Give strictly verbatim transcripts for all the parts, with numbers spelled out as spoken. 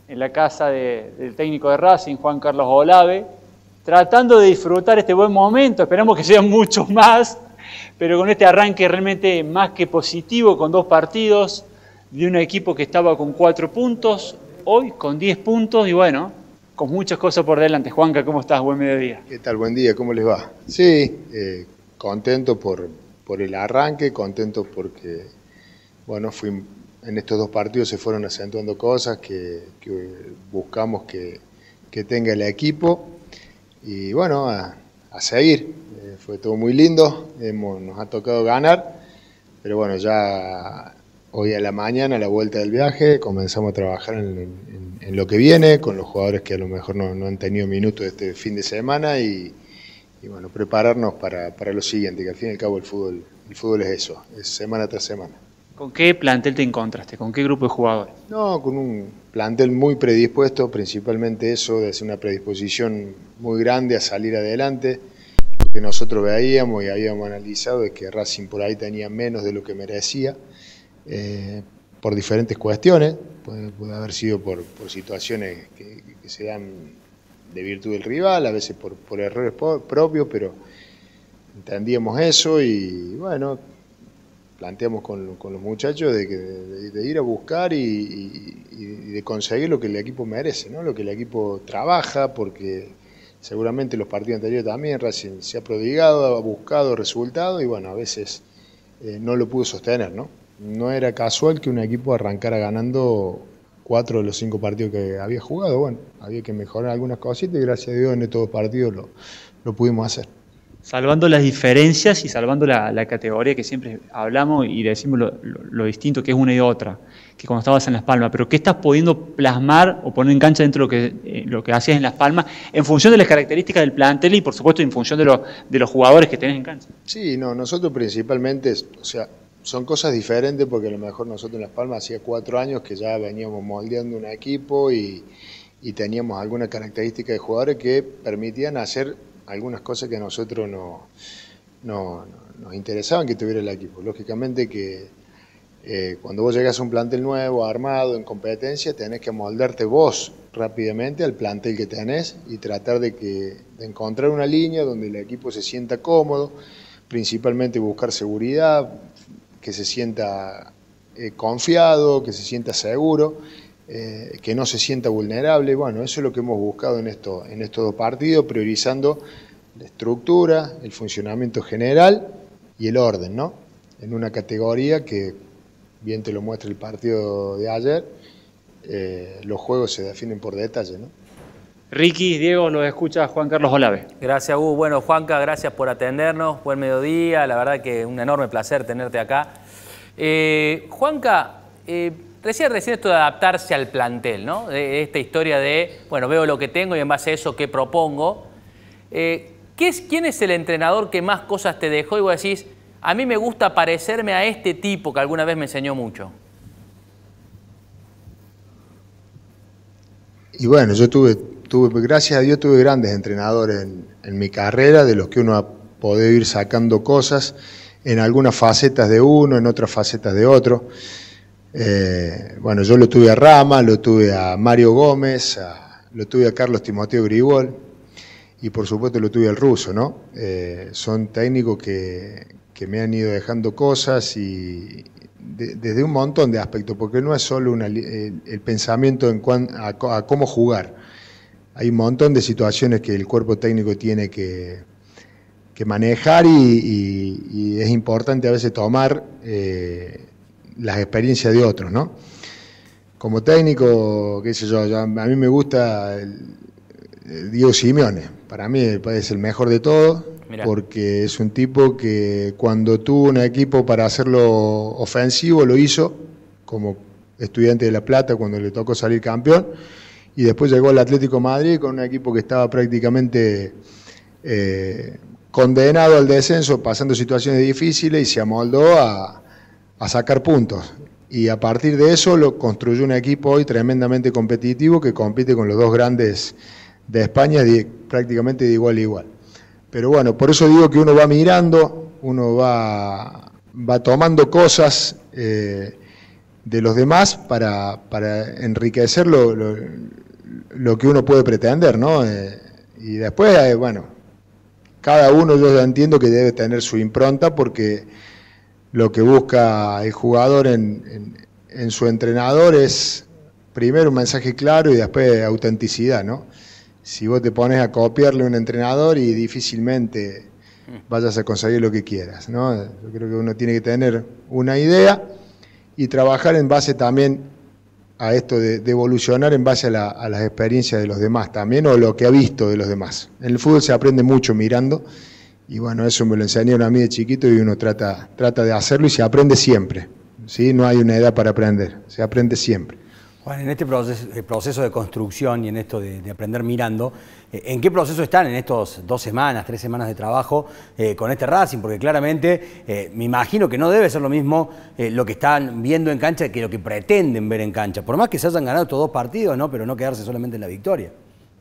en la casa de, del técnico de Racing, Juan Carlos Olave, tratando de disfrutar este buen momento. Esperamos que sean muchos más, pero con este arranque realmente más que positivo, con dos partidos, de un equipo que estaba con cuatro puntos, hoy con diez puntos, y bueno, con muchas cosas por delante. Juanca, ¿cómo estás? Buen mediodía. ¿Qué tal? Buen día, ¿cómo les va? Sí, eh, contento por, por el arranque, contento porque, bueno, fui, en estos dos partidos se fueron acentuando cosas que, que buscamos que, que tenga el equipo, y bueno, a, a seguir. Eh, fue todo muy lindo, hemos, nos ha tocado ganar, pero bueno, ya hoy a la mañana, a la vuelta del viaje, comenzamos a trabajar en, en, en lo que viene, con los jugadores que a lo mejor no, no han tenido minutos este fin de semana, y, y bueno, prepararnos para, para lo siguiente, que al fin y al cabo el fútbol, el fútbol es eso, es semana tras semana. ¿Con qué plantel te encontraste? ¿Con qué grupo de jugadores? No, con un plantel muy predispuesto, principalmente eso, de hacer una predisposición muy grande a salir adelante. Lo que nosotros veíamos y habíamos analizado es que Racing por ahí tenía menos de lo que merecía, eh, por diferentes cuestiones, puede, puede haber sido por, por situaciones que, que se dan de virtud del rival, a veces por, por errores propios, pero entendíamos eso y bueno, planteamos con, con los muchachos de, que, de, de ir a buscar y, y, y de conseguir lo que el equipo merece, ¿no? Lo que el equipo trabaja, porque seguramente los partidos anteriores también Racing se ha prodigado, ha buscado resultados y bueno, a veces eh, no lo pudo sostener, ¿no? No era casual que un equipo arrancara ganando cuatro de los cinco partidos que había jugado. Bueno, había que mejorar algunas cositas y gracias a Dios en estos partidos lo, lo pudimos hacer. Salvando las diferencias y salvando la, la categoría que siempre hablamos y decimos lo, lo, lo distinto que es una y otra, que cuando estabas en Las Palmas, pero ¿qué estás pudiendo plasmar o poner en cancha dentro de lo que, eh, lo que hacías en Las Palmas en función de las características del plantel y por supuesto en función de, lo, de los jugadores que tenés en cancha? Sí, no, nosotros principalmente, o sea, son cosas diferentes porque a lo mejor nosotros en Las Palmas hacía cuatro años que ya veníamos moldeando un equipo y, y teníamos alguna característica de jugadores que permitían hacer algunas cosas que a nosotros no, no, no, nos interesaban que tuviera el equipo. Lógicamente que eh, cuando vos llegás a un plantel nuevo, armado, en competencia, tenés que amoldarte vos rápidamente al plantel que tenés y tratar de, que, de encontrar una línea donde el equipo se sienta cómodo, principalmente buscar seguridad, que se sienta eh, confiado, que se sienta seguro, eh, que no se sienta vulnerable. Bueno, eso es lo que hemos buscado en, esto, en estos dos partidos, priorizando la estructura, el funcionamiento general y el orden, ¿no? En una categoría que, bien te lo muestra el partido de ayer, eh, los juegos se definen por detalle, ¿no? Ricky, Diego, lo escucha Juan Carlos Olave. Gracias, Hugo. Bueno, Juanca, gracias por atendernos. Buen mediodía. La verdad que un enorme placer tenerte acá. Eh, Juanca, eh, recién, recién esto de adaptarse al plantel, ¿no? De esta historia de, bueno, veo lo que tengo y en base a eso, ¿qué propongo? Eh, ¿qué es, ¿Quién es el entrenador que más cosas te dejó y vos decís, a mí me gusta parecerme a este tipo que alguna vez me enseñó mucho? Y bueno, yo tuve... Tuve, gracias a Dios tuve grandes entrenadores en, en mi carrera, de los que uno ha podido ir sacando cosas, en algunas facetas de uno, en otras facetas de otro. Eh, bueno, yo lo tuve a Rama, lo tuve a Mario Gómez, a, lo tuve a Carlos Timoteo Grigol y por supuesto lo tuve al Ruso, ¿no? Eh, son técnicos que, que me han ido dejando cosas y de, desde un montón de aspectos, porque no es solo una, el, el pensamiento en cuan, a, a cómo jugar. Hay un montón de situaciones que el cuerpo técnico tiene que, que manejar y, y, y es importante a veces tomar eh, las experiencias de otros, ¿no? Como técnico, qué sé yo, yo a mí me gusta el, el Diego Simeone, para mí es el mejor de todos, porque es un tipo que cuando tuvo un equipo para hacerlo ofensivo lo hizo, como Estudiante de La Plata cuando le tocó salir campeón, y después llegó al Atlético de Madrid con un equipo que estaba prácticamente eh, condenado al descenso, pasando situaciones difíciles, y se amoldó a, a sacar puntos. Y a partir de eso lo construyó un equipo hoy tremendamente competitivo que compite con los dos grandes de España de, prácticamente de igual a igual. Pero bueno, por eso digo que uno va mirando, uno va, va tomando cosas eh, de los demás para, para enriquecer lo, lo, lo que uno puede pretender, ¿no? Eh, y después, eh, bueno, cada uno yo entiendo que debe tener su impronta porque lo que busca el jugador en, en, en su entrenador es primero un mensaje claro y después autenticidad, ¿no? Si vos te pones a copiarle a un entrenador y difícilmente vayas a conseguir lo que quieras, ¿no? Yo creo que uno tiene que tener una idea y trabajar en base también a esto de, de evolucionar en base a, la, a las experiencias de los demás también o lo que ha visto de los demás. En el fútbol se aprende mucho mirando y bueno, eso me lo enseñaron a mí de chiquito y uno trata, trata de hacerlo y se aprende siempre, ¿sí? No hay una edad para aprender, se aprende siempre. Juan, en este proceso, proceso de construcción y en esto de, de aprender mirando, ¿en qué proceso están en estos dos semanas, tres semanas de trabajo eh, con este Racing? Porque claramente eh, me imagino que no debe ser lo mismo eh, lo que están viendo en cancha que lo que pretenden ver en cancha. Por más que se hayan ganado estos dos partidos, ¿no? Pero no quedarse solamente en la victoria.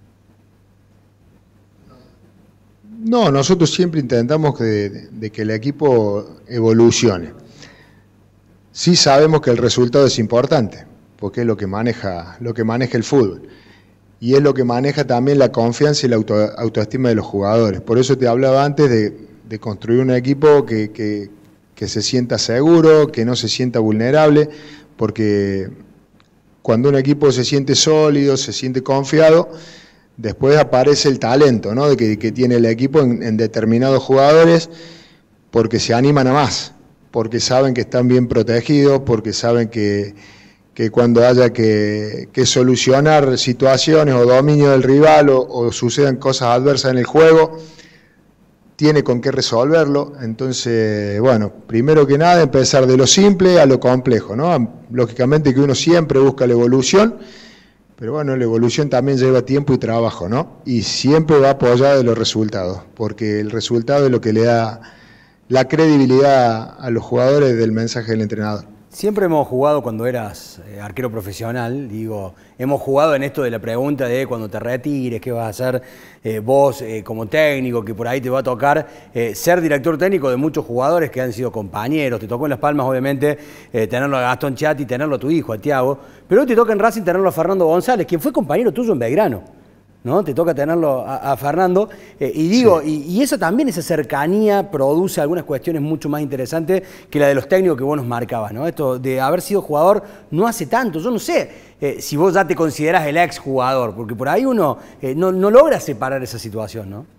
No, nosotros siempre intentamos de, de que el equipo evolucione. Sí sabemos que el resultado es importante, porque es lo que maneja, lo que maneja el fútbol. Y es lo que maneja también la confianza y la auto, autoestima de los jugadores. Por eso te hablaba antes de, de construir un equipo que, que, que se sienta seguro, que no se sienta vulnerable, porque cuando un equipo se siente sólido, se siente confiado, después aparece el talento, ¿no? de que, que tiene el equipo en, en determinados jugadores, porque se animan a más, porque saben que están bien protegidos, porque saben que que cuando haya que, que solucionar situaciones o dominio del rival o, o sucedan cosas adversas en el juego, tiene con qué resolverlo. Entonces, bueno, primero que nada empezar de lo simple a lo complejo, ¿no? Lógicamente que uno siempre busca la evolución, pero bueno, la evolución también lleva tiempo y trabajo, ¿no? Y siempre va apoyada de los resultados, porque el resultado es lo que le da la credibilidad a los jugadores del mensaje del entrenador. Siempre hemos jugado, cuando eras eh, arquero profesional, digo, hemos jugado en esto de la pregunta de cuando te retires, qué vas a hacer eh, vos eh, como técnico, que por ahí te va a tocar eh, ser director técnico de muchos jugadores que han sido compañeros. Te tocó en Las Palmas, obviamente, eh, tenerlo a Gastón Chatti, tenerlo a tu hijo, a Thiago, pero hoy te toca en Racing tenerlo a Fernando González, quien fue compañero tuyo en Belgrano, ¿no? Te toca tenerlo a, a Fernando, eh, y digo, sí. y, y eso también, esa cercanía produce algunas cuestiones mucho más interesantes que la de los técnicos que vos nos marcabas, ¿no? Esto de haber sido jugador no hace tanto, yo no sé eh, si vos ya te considerás el ex jugador, porque por ahí uno eh, no, no logra separar esa situación, ¿no?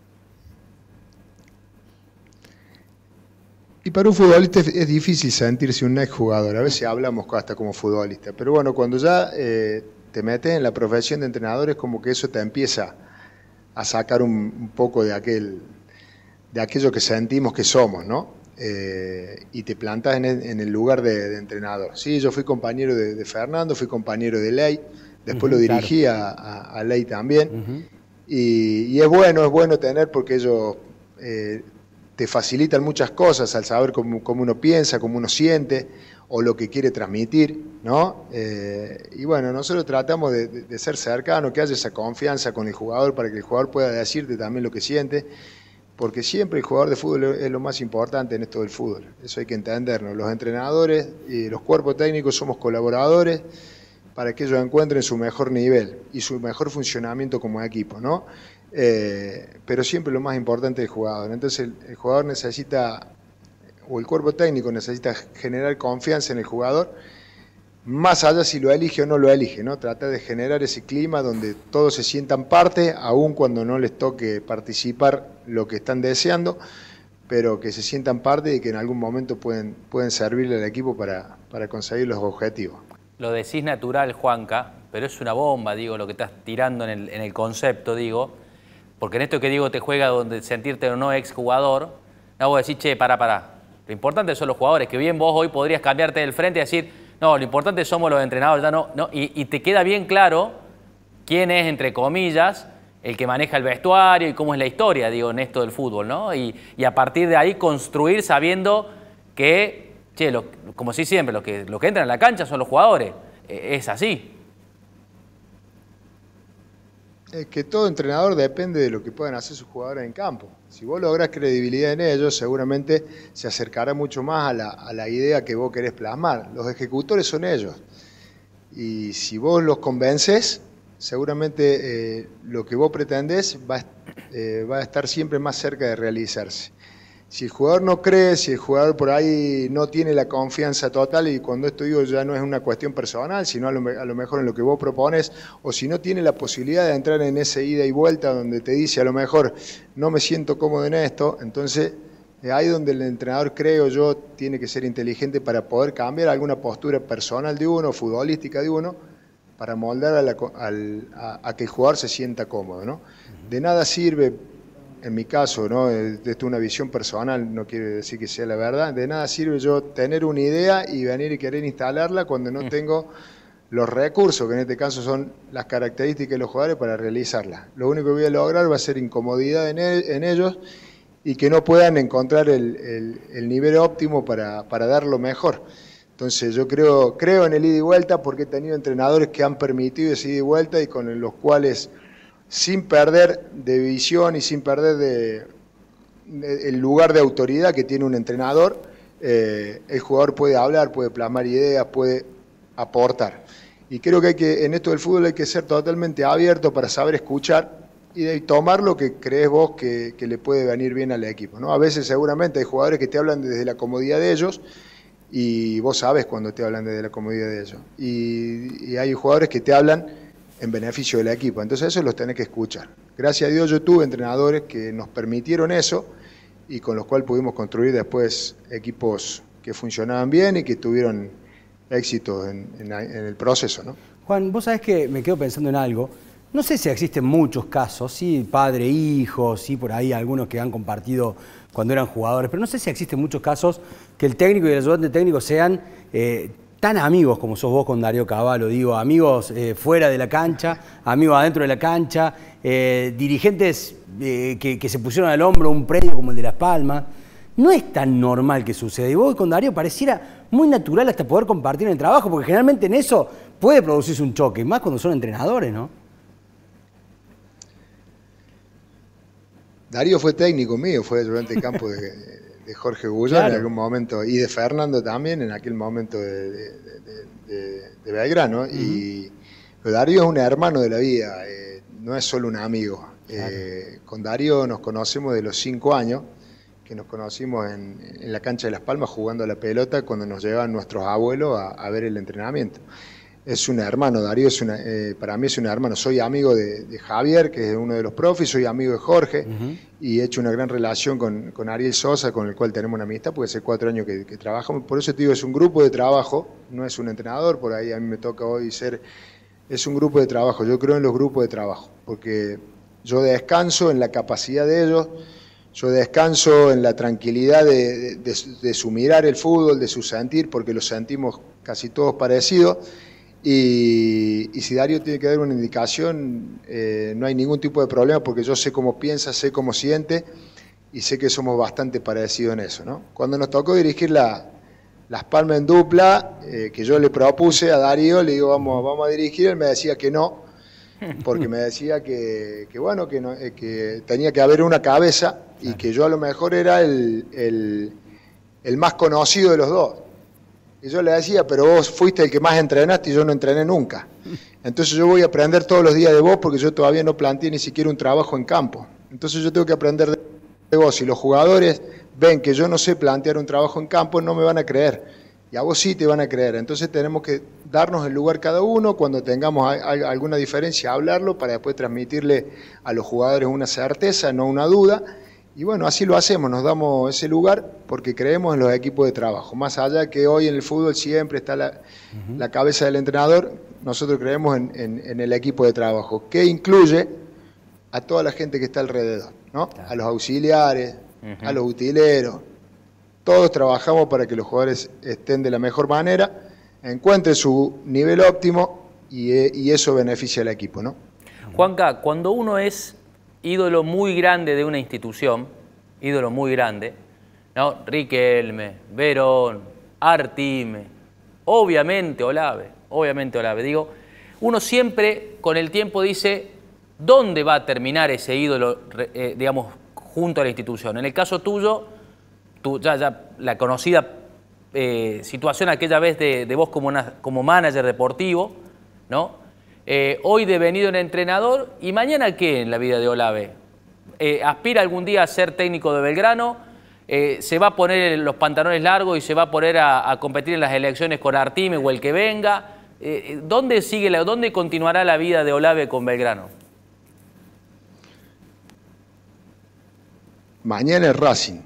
Y para un futbolista es, es difícil sentirse un ex jugador, a veces hablamos hasta como futbolista, pero bueno, cuando ya eh, te metes en la profesión de entrenador es como que eso te empieza a sacar un, un poco de aquel de aquello que sentimos que somos, ¿no? Eh, y te plantas en el, en el lugar de, de entrenador. Sí, yo fui compañero de, de Fernando, fui compañero de Ley, después uh-huh, lo dirigí claro. a, a, a Ley también, uh-huh. y, y es bueno, es bueno tener porque ellos eh, te facilitan muchas cosas al saber cómo, cómo uno piensa, cómo uno siente, o lo que quiere transmitir, ¿no? Eh, y bueno, nosotros tratamos de, de, de ser cercanos, que haya esa confianza con el jugador para que el jugador pueda decirte también lo que siente, porque siempre el jugador de fútbol es lo más importante en esto del fútbol, eso hay que entendernos. Los entrenadores y los cuerpos técnicos somos colaboradores para que ellos encuentren su mejor nivel y su mejor funcionamiento como equipo, ¿no? Eh, pero siempre lo más importante es el jugador, entonces el, el jugador necesita, o el cuerpo técnico necesita generar confianza en el jugador, más allá si lo elige o no lo elige, ¿no? Tratar de generar ese clima donde todos se sientan parte, aun cuando no les toque participar lo que están deseando, pero que se sientan parte y que en algún momento pueden, pueden servirle al equipo para, para conseguir los objetivos. Lo decís natural, Juanca, pero es una bomba, digo, lo que estás tirando en el, en el concepto, digo, porque en esto que digo te juega donde sentirte o no exjugador, no vos decís, che, pará, pará. Lo importante son los jugadores, que bien vos hoy podrías cambiarte del frente y decir, no, lo importante somos los entrenadores, ya no, no y, y te queda bien claro quién es, entre comillas, el que maneja el vestuario y cómo es la historia, digo, en esto del fútbol, ¿no? Y, y a partir de ahí construir sabiendo que, che, lo, como sí siempre, los que, los que entran a la cancha son los jugadores. Es así. Es que todo entrenador depende de lo que puedan hacer sus jugadores en campo. Si vos lográs credibilidad en ellos, seguramente se acercará mucho más a la, a la idea que vos querés plasmar. Los ejecutores son ellos. Y si vos los convences, seguramente eh, lo que vos pretendés va, eh, va a estar siempre más cerca de realizarse. Si el jugador no cree, si el jugador por ahí no tiene la confianza total, y cuando esto digo ya no es una cuestión personal, sino a lo, a lo mejor en lo que vos propones, o si no tiene la posibilidad de entrar en esa ida y vuelta donde te dice a lo mejor no me siento cómodo en esto, entonces eh, ahí donde el entrenador, creo yo, tiene que ser inteligente para poder cambiar alguna postura personal de uno, futbolística de uno, para moldar a, la, al, a, a que el jugador se sienta cómodo, ¿no? De nada sirve. En mi caso, ¿no? Esto es una visión personal, no quiere decir que sea la verdad, de nada sirve yo tener una idea y venir y querer instalarla cuando no tengo los recursos, que en este caso son las características de los jugadores para realizarla. Lo único que voy a lograr va a ser incomodidad en, el, en ellos y que no puedan encontrar el, el, el nivel óptimo para, para dar lo mejor. Entonces yo creo, creo en el ida y vuelta porque he tenido entrenadores que han permitido ese ida y vuelta y con los cuales, sin perder de visión y sin perder de, de, el lugar de autoridad que tiene un entrenador, eh, el jugador puede hablar, puede plasmar ideas, puede aportar. Y creo que, hay que en esto del fútbol hay que ser totalmente abierto para saber escuchar y de tomar lo que crees vos que, que le puede venir bien al equipo, ¿no? A veces seguramente hay jugadores que te hablan desde la comodidad de ellos y vos sabes cuando te hablan desde la comodidad de ellos. Y, y hay jugadores que te hablan en beneficio del equipo, entonces eso los tenés que escuchar. Gracias a Dios yo tuve entrenadores que nos permitieron eso y con los cuales pudimos construir después equipos que funcionaban bien y que tuvieron éxito en, en, en el proceso, ¿no? Juan, vos sabés que me quedo pensando en algo. No sé si existen muchos casos, sí, padre, hijo, sí, por ahí algunos que han compartido cuando eran jugadores, pero no sé si existen muchos casos que el técnico y el ayudante técnico sean eh, tan amigos como sos vos con Darío Cavallo, digo, amigos eh, fuera de la cancha, amigos adentro de la cancha, eh, dirigentes eh, que, que se pusieron al hombro un predio como el de Las Palmas. No es tan normal que suceda. Y vos con Darío pareciera muy natural hasta poder compartir en el trabajo, porque generalmente en eso puede producirse un choque, más cuando son entrenadores, ¿no? Darío fue técnico mío, fue ayudante de campo de, de Jorge Gullón, claro, en algún momento, y de Fernando también en aquel momento de, de, de, de, de Belgrano. Uh-huh. Y pero Darío es un hermano de la vida, eh, no es solo un amigo. Claro. Eh, con Darío nos conocemos de los cinco años, que nos conocimos en, en la cancha de Las Palmas jugando a la pelota cuando nos llevaban nuestros abuelos a, a ver el entrenamiento. Es un hermano, Darío es una, eh, para mí es un hermano. Soy amigo de, de Javier, que es uno de los profes, soy amigo de Jorge, uh-huh, y he hecho una gran relación con, con Ariel Sosa, con el cual tenemos una amistad, porque hace cuatro años que, que trabajamos. Por eso te digo, es un grupo de trabajo, no es un entrenador, por ahí a mí me toca hoy ser, es un grupo de trabajo. Yo creo en los grupos de trabajo, porque yo descanso en la capacidad de ellos, yo descanso en la tranquilidad de, de, de, de su mirar el fútbol, de su sentir, porque lo sentimos casi todos parecidos. Y, y si Darío tiene que dar una indicación, eh, no hay ningún tipo de problema porque yo sé cómo piensa, sé cómo siente y sé que somos bastante parecidos en eso, ¿no? Cuando nos tocó dirigir la, Las Palmas en dupla, eh, que yo le propuse a Darío, le digo vamos, vamos a dirigir, él me decía que no, porque me decía que, que bueno, que, no, eh, que tenía que haber una cabeza y que yo a lo mejor era el, el, el más conocido de los dos. Y yo le decía, pero vos fuiste el que más entrenaste y yo no entrené nunca. Entonces yo voy a aprender todos los días de vos porque yo todavía no planteé ni siquiera un trabajo en campo. Entonces yo tengo que aprender de vos. Si los jugadores ven que yo no sé plantear un trabajo en campo, no me van a creer. Y a vos sí te van a creer. Entonces tenemos que darnos el lugar cada uno. Cuando tengamos alguna diferencia, hablarlo para después transmitirle a los jugadores una certeza, no una duda. Y bueno, así lo hacemos, nos damos ese lugar porque creemos en los equipos de trabajo. Más allá que hoy en el fútbol siempre está la, uh-huh, la cabeza del entrenador, nosotros creemos en, en, en el equipo de trabajo, que incluye a toda la gente que está alrededor, ¿no? Claro. A los auxiliares, uh-huh, a los utileros. Todos trabajamos para que los jugadores estén de la mejor manera, encuentren su nivel óptimo y, y eso beneficia al equipo, ¿no? Juanca, cuando uno es ídolo muy grande de una institución, ídolo muy grande, ¿no? Riquelme, Verón, Artime, obviamente Olave, obviamente Olave, digo, uno siempre con el tiempo dice, ¿dónde va a terminar ese ídolo, eh, digamos, junto a la institución? En el caso tuyo, tú, ya, ya la conocida eh, situación aquella vez de, de vos como, una, como manager deportivo, ¿no? Eh, hoy devenido en entrenador, ¿y mañana qué en la vida de Olave? Eh, ¿Aspira algún día a ser técnico de Belgrano? Eh, ¿Se va a poner los pantalones largos y se va a poner a, a competir en las elecciones con Artime o el que venga? Eh, ¿Dónde sigue, la, dónde continuará la vida de Olave con Belgrano? Mañana es Racing.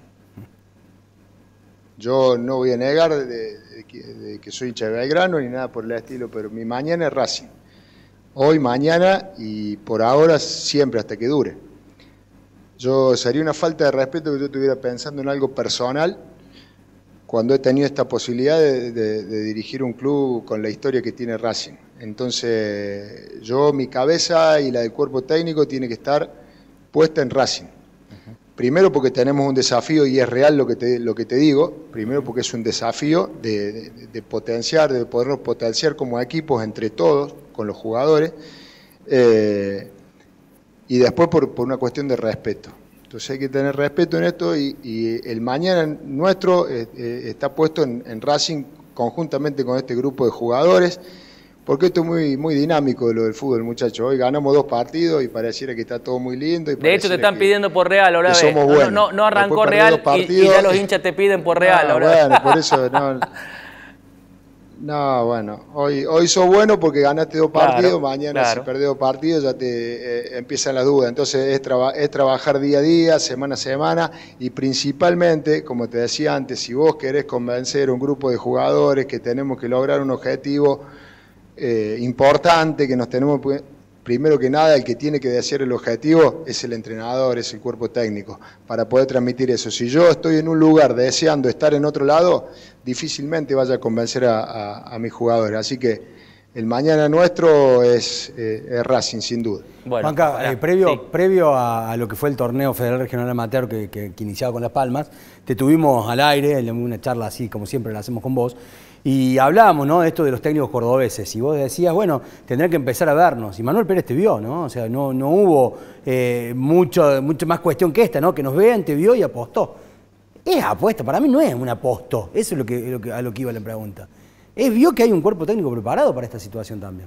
Yo no voy a negar de, de, que, de que soy hincha de Belgrano ni nada por el estilo, pero mi mañana es Racing. Hoy, mañana y por ahora siempre hasta que dure. Yo sería una falta de respeto que yo estuviera pensando en algo personal cuando he tenido esta posibilidad de, de, de dirigir un club con la historia que tiene Racing. Entonces, yo, mi cabeza y la del cuerpo técnico tiene que estar puesta en Racing. Primero porque tenemos un desafío y es real lo que te, lo que te digo. Primero porque es un desafío de, de, de potenciar, de podernos potenciar como equipos entre todos, con los jugadores. Eh, y después por, por una cuestión de respeto. Entonces hay que tener respeto en esto y, y el mañana nuestro eh, eh, está puesto en, en Racing conjuntamente con este grupo de jugadores. Porque esto es muy, muy dinámico lo del fútbol, muchachos. Hoy ganamos dos partidos y pareciera que está todo muy lindo. Y de hecho, te están que, pidiendo por Real, Olave. Somos buenos. No, no, no arrancó Después Real partidos, y, y ya los hinchas te piden por Real, no, Olave. Bueno, por eso no. No, bueno, hoy, hoy sos bueno porque ganaste dos partidos, claro, mañana claro. Si perdés dos partidos ya te eh, empiezan las dudas. Entonces es, traba, es trabajar día a día, semana a semana y principalmente, como te decía antes, si vos querés convencer a un grupo de jugadores que tenemos que lograr un objetivo eh, importante, que nos tenemos, primero que nada, el que tiene que decir el objetivo es el entrenador, es el cuerpo técnico, para poder transmitir eso. Si yo estoy en un lugar deseando estar en otro lado, difícilmente vaya a convencer a, a, a mis jugadores. Así que el mañana nuestro es, eh, es Racing, sin duda. Bueno, Juanca, eh, previo, sí. previo a, a lo que fue el torneo Federal Regional Amateur que, que, que iniciaba con Las Palmas, te tuvimos al aire, en una charla así como siempre la hacemos con vos, y hablábamos, ¿no?, de esto de los técnicos cordobeses, y vos decías, bueno, tendrán que empezar a vernos, y Manuel Pérez te vio, ¿no? O sea, no, no hubo eh, mucho, mucho más cuestión que esta, ¿no?, que nos vean, te vio y apostó. Es apuesta, para mí no es un aposto, eso es lo que, lo que, a lo que iba la pregunta. Es vio que hay un cuerpo técnico preparado para esta situación también.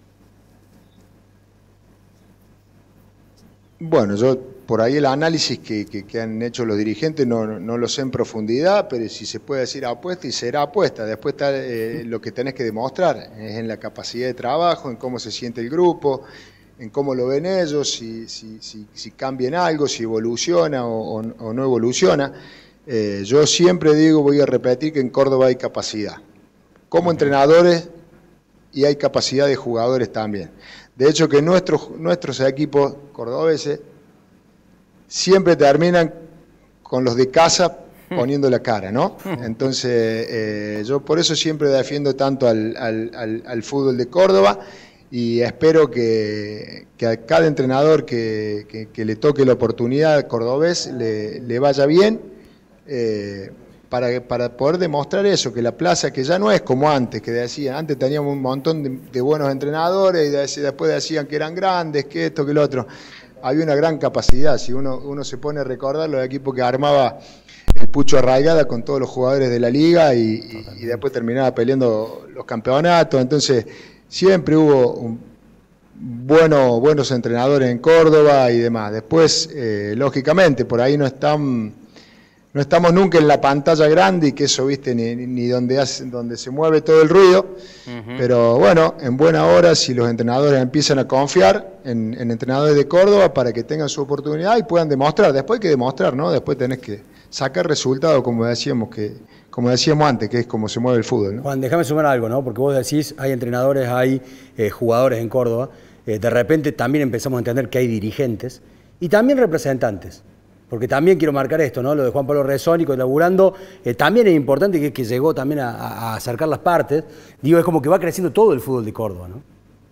Bueno, yo por ahí el análisis que, que, que han hecho los dirigentes no, no lo sé en profundidad, pero si se puede decir apuesta y será apuesta. Después está eh, lo que tenés que demostrar, es en la capacidad de trabajo, en cómo se siente el grupo, en cómo lo ven ellos, si, si, si, si cambian algo, si evoluciona o, o, o no evoluciona. Eh, yo siempre digo, voy a repetir que en Córdoba hay capacidad, como entrenadores, y hay capacidad de jugadores también. De hecho que nuestros, nuestros equipos cordobeses siempre terminan con los de casa poniendo la cara, ¿no? Entonces, eh, yo por eso siempre defiendo tanto al, al, al, al fútbol de Córdoba y espero que, que a cada entrenador que, que, que le toque la oportunidad cordobés le, le vaya bien, eh, para, para poder demostrar eso, que la plaza, que ya no es como antes, que decían, antes teníamos un montón de, de buenos entrenadores y después decían que eran grandes, que esto, que lo otro. Había una gran capacidad, si uno, uno se pone a recordar los equipos que armaba el Pucho Arraigada con todos los jugadores de la liga y, y, y después terminaba peleando los campeonatos. Entonces siempre hubo un, bueno, buenos entrenadores en Córdoba y demás. Después, eh, lógicamente, por ahí no están, no estamos nunca en la pantalla grande y que eso, viste, ni, ni donde, hace, donde se mueve todo el ruido. Uh-huh. Pero bueno, en buena hora, si los entrenadores empiezan a confiar en, en entrenadores de Córdoba para que tengan su oportunidad y puedan demostrar. Después hay que demostrar, ¿no? Después tenés que sacar resultados, como decíamos que como decíamos antes, que es como se mueve el fútbol, ¿no? Juan, déjame sumar algo, ¿no? Porque vos decís, hay entrenadores, hay eh, jugadores en Córdoba. Eh, de repente también empezamos a entender que hay dirigentes y también representantes. Porque también quiero marcar esto, ¿no? Lo de Juan Pablo Rezónico, laburando, eh, también es importante que, que llegó también a, a acercar las partes. Digo, es como que va creciendo todo el fútbol de Córdoba, ¿no?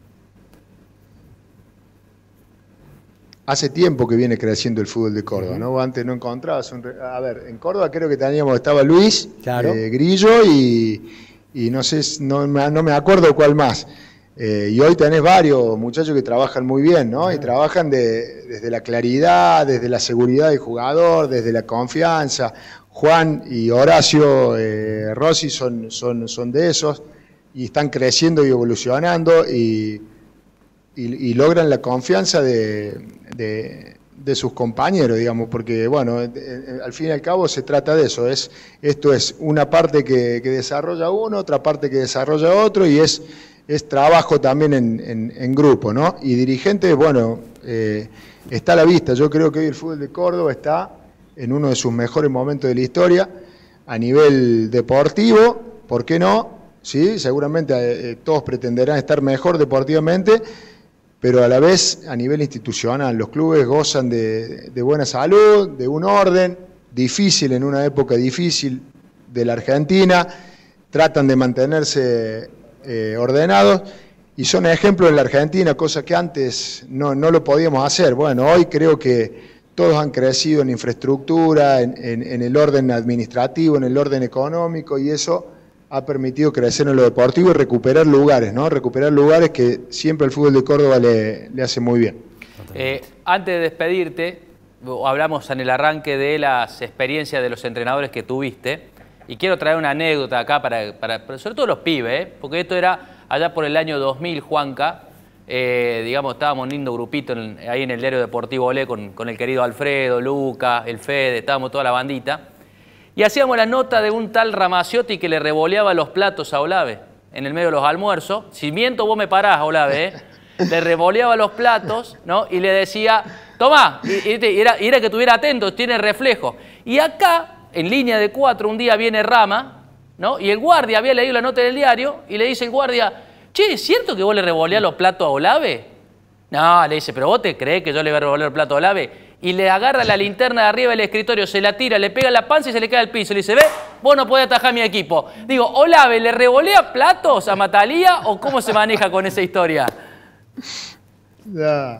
Hace tiempo que viene creciendo el fútbol de Córdoba, ¿no? Antes no encontrabas un... A ver, en Córdoba creo que teníamos, estaba Luis, claro. eh, Grillo y, y no sé, no, no me acuerdo cuál más. Eh, y hoy tenés varios muchachos que trabajan muy bien, ¿no? Y trabajan de, desde la claridad, desde la seguridad del jugador, desde la confianza. Juan y Horacio eh, Rossi son, son, son de esos y están creciendo y evolucionando y, y, y logran la confianza de, de, de sus compañeros, digamos, porque, bueno, al fin y al cabo se trata de eso. Es, esto es una parte que, que desarrolla uno, otra parte que desarrolla otro y es... es trabajo también en, en, en grupo, ¿no? Y dirigentes, bueno, eh, está a la vista. Yo creo que hoy el fútbol de Córdoba está en uno de sus mejores momentos de la historia, a nivel deportivo, ¿por qué no? Sí, seguramente eh, todos pretenderán estar mejor deportivamente, pero a la vez a nivel institucional. Los clubes gozan de, de buena salud, de un orden difícil en una época difícil de la Argentina, tratan de mantenerse Eh, ordenados y son ejemplos en la Argentina, cosa que antes no, no lo podíamos hacer. Bueno, hoy creo que todos han crecido en infraestructura, en, en, en el orden administrativo, en el orden económico y eso ha permitido crecer en lo deportivo y recuperar lugares, ¿no? Recuperar lugares que siempre el fútbol de Córdoba le, le hace muy bien. Eh, antes de despedirte, hablamos en el arranque de las experiencias de los entrenadores que tuviste. Y quiero traer una anécdota acá, para, para, para sobre todo los pibes, ¿eh? Porque esto era allá por el año dos mil, Juanca. Eh, digamos, estábamos un lindo grupito en, ahí en el diario Deportivo Olé con, con el querido Alfredo, Luca, el Fede, estábamos toda la bandita. Y hacíamos la nota de un tal Ramaciotti que le revoleaba los platos a Olave en el medio de los almuerzos. Si miento, vos me parás, Olave, ¿eh? Le revoleaba los platos, ¿no? Y le decía, tomá, y, y, era, y era que estuviera atento, tiene reflejo. Y acá, en línea de cuatro, un día viene Rama, ¿no? Y el guardia había leído la nota del diario y le dice el guardia, che, ¿es cierto que vos le revoleás los platos a Olave? No, le dice, pero vos te creés que yo le voy a revolear el plato a Olave. Y le agarra la linterna de arriba del escritorio, se la tira, le pega en la panza y se le cae al piso. Le dice, ve, vos no podés atajar mi equipo. Digo, Olave, ¿le revolea platos a Matalía o cómo se maneja con esa historia? No.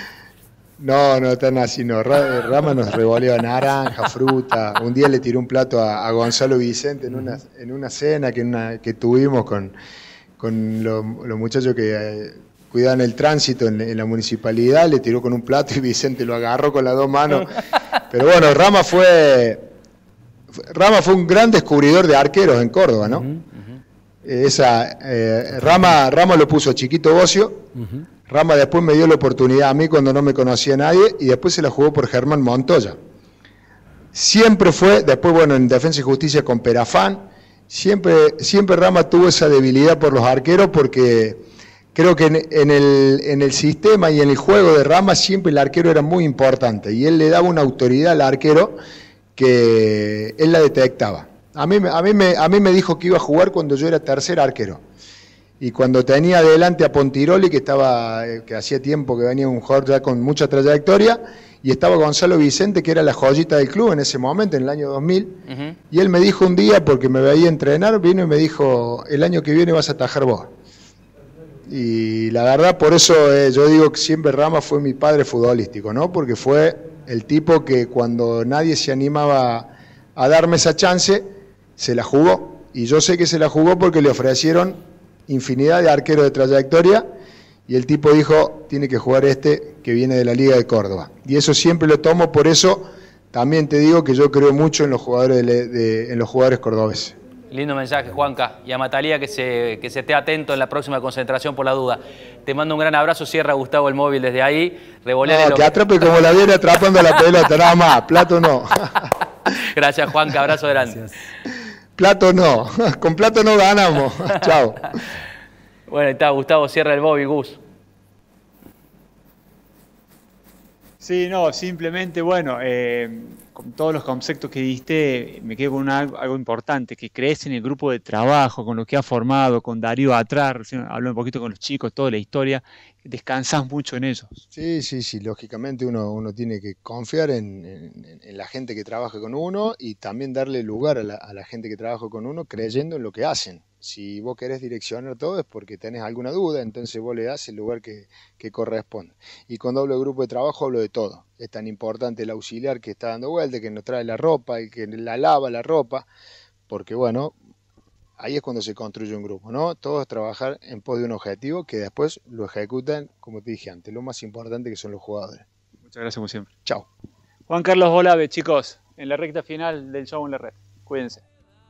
No, no tan así, no. Rama nos revolea naranja, fruta. Un día le tiró un plato a, a Gonzalo Vicente en una, en una cena que, una, que tuvimos con, con los, los muchachos que eh, cuidaban el tránsito en, en la municipalidad. Le tiró con un plato y Vicente lo agarró con las dos manos. Pero bueno, Rama fue, Rama fue un gran descubridor de arqueros en Córdoba, ¿no? Uh-huh, uh-huh. Esa, eh, Rama, Rama lo puso Chiquito Bocio. Uh-huh. Rama después me dio la oportunidad a mí cuando no me conocía nadie y después se la jugó por Germán Montoya. Siempre fue, después bueno, en Defensa y Justicia con Perafán, siempre, siempre Rama tuvo esa debilidad por los arqueros porque creo que en, en, el, en el sistema y en el juego de Rama siempre el arquero era muy importante y él le daba una autoridad al arquero que él la detectaba. A mí, a mí, me, a mí me dijo que iba a jugar cuando yo era tercer arquero. Y cuando tenía adelante a Pontiroli, que estaba, que hacía tiempo que venía un jugador ya con mucha trayectoria, y estaba Gonzalo Vicente, que era la joyita del club en ese momento, en el año dos mil, uh-huh. Y él me dijo un día, porque me veía entrenar, vino y me dijo, el año que viene vas a atajar vos. Y la verdad, por eso eh, yo digo que siempre Rama fue mi padre futbolístico, ¿no? Porque fue el tipo que cuando nadie se animaba a darme esa chance, se la jugó. Y yo sé que se la jugó porque le ofrecieron infinidad de arqueros de trayectoria y el tipo dijo, tiene que jugar este que viene de la Liga de Córdoba. Y eso siempre lo tomo, por eso también te digo que yo creo mucho en los jugadores, de, de, en los jugadores cordobeses. Lindo mensaje, Juanca. Y a Matalía que se, que se esté atento en la próxima concentración por la duda. Te mando un gran abrazo, cierra Gustavo el móvil desde ahí. Revoleale no, que atrape como la viene atrapando la pelota, nada más, plato no. Gracias, Juanca, abrazo grande. Gracias. Plato no, con plato no ganamos. Chao. Bueno, ahí está, Gustavo, cierra el móvil, Gus. Sí, no, simplemente, bueno, eh, con todos los conceptos que diste, me quedo con una, algo importante, que crees en el grupo de trabajo, con lo que has formado, con Darío atrás, recién hablé un poquito con los chicos, toda la historia, descansas mucho en ellos. Sí, sí, sí, lógicamente uno, uno tiene que confiar en, en, en la gente que trabaja con uno y también darle lugar a la, a la gente que trabaja con uno creyendo en lo que hacen. Si vos querés direccionar todo es porque tenés alguna duda, entonces vos le das el lugar que, que corresponde. Y cuando hablo de grupo de trabajo hablo de todo. Es tan importante el auxiliar que está dando vuelta, que nos trae la ropa, el que la lava la ropa, porque bueno, ahí es cuando se construye un grupo, ¿no? Todos trabajar en pos de un objetivo que después lo ejecutan, como te dije antes, lo más importante que son los jugadores. Muchas gracias como siempre. Chao. Juan Carlos Olave, chicos, en la recta final del show en la red. Cuídense.